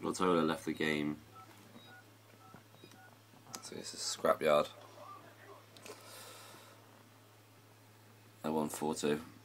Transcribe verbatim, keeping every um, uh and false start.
Lotola left the game. So this is Scrapyard. They won four two.